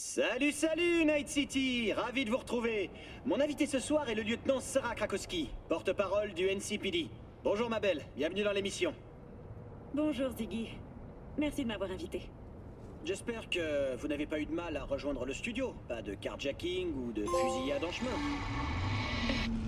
Salut, salut, Night City! Ravi de vous retrouver. Mon invité ce soir est le lieutenant Sarah Krakowski, porte-parole du NCPD. Bonjour ma belle, bienvenue dans l'émission. Bonjour Ziggy. Merci de m'avoir invité. J'espère que vous n'avez pas eu de mal à rejoindre le studio. Pas de carjacking ou de fusillade en chemin.